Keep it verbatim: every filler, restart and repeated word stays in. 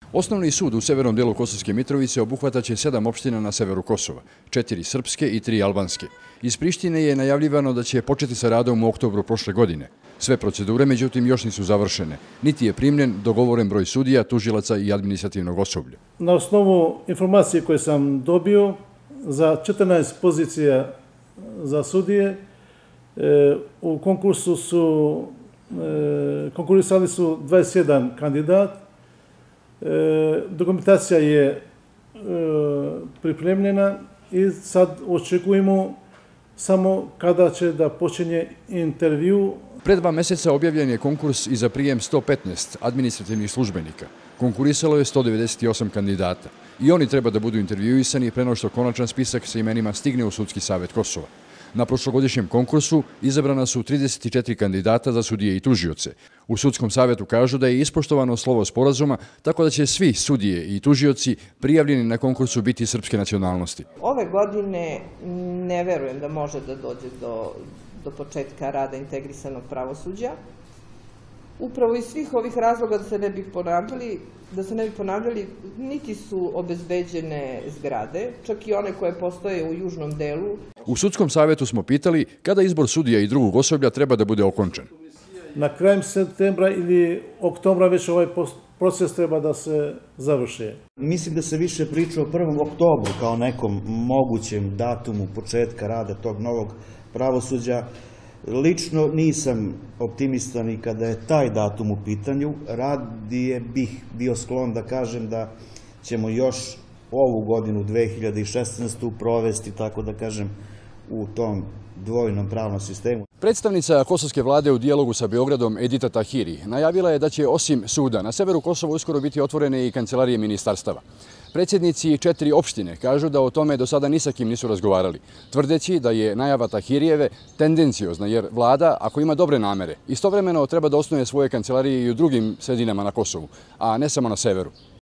Osnovni sud u severnom delu Kosovske Mitrovice obuhvataće sedam opština na severu Kosova, četiri srpske i tri albanske. Iz Prištine je najavljivano da će početi sa radom u oktobru prošle godine. Sve procedure, međutim, još nisu završene. Niti je primljen dogovoren broj sudija, tužilaca i administrativnog osoblja. Na osnovu informacije koje sam dobio, za četrnaest pozicija za sudije u konkursu su konkurisali su dvadeset jedan kandidat. Dokumentacija je pripremljena i sad očekujemo samo kada će da počinje intervju. Pre dva meseca objavljen je konkurs i za prijem sto petnaest administrativnih službenika. Konkurisalo je sto devedeset osam kandidata. I oni treba da budu intervjuisani pre nego što konačan spisak sa imenima stigne u Sudski savet Kosova. Na prošlogodišnjem konkursu izabrana su trideset četiri kandidata za sudije i tužioce. U Sudskom savetu kažu da je ispoštovano slovo sporazuma, tako da će svi sudije i tužioci prijavljeni na konkursu biti srpske nacionalnosti. Ove godine ne verujem da može da dođe do, do početka rada integrisanog pravosuđa. Upravo iz svih ovih razloga da se ne bi ponavljali, da se ne bi ponavljali, niti su obezbeđene zgrade, čak i one koje postoje u južnom delu. U Sudskom savetu smo pitali kada izbor sudija i drugog osoblja treba da bude okončan. Na krajem septembra ili oktobra već ovaj proces treba da se završi. Mislim da se više priča o prvom oktobru kao nekom mogućem datumu početka rada tog novog pravosuđa. Lično nisam optimista ni kada je taj datum u pitanju. Radije bih bio sklon da kažem da ćemo još ovu godinu dve hiljade šesnaestu provesti, tako da kažem, u tom dvojnom pravnom sistemu. Predstavnica kosovske vlade u dijalogu sa Beogradom Edita Tahiri najavila je da će osim suda na severu Kosova uskoro biti otvorene i kancelarije ministarstava. Predsjednici četiri opštine kažu da o tome do sada ni sa kim nisu razgovarali, tvrdeći da je najava Tahirijeve tendenciozna jer vlada, ako ima dobre namere, istovremeno treba da osnuje svoje kancelarije i u drugim sredinama na Kosovu, a ne samo na severu.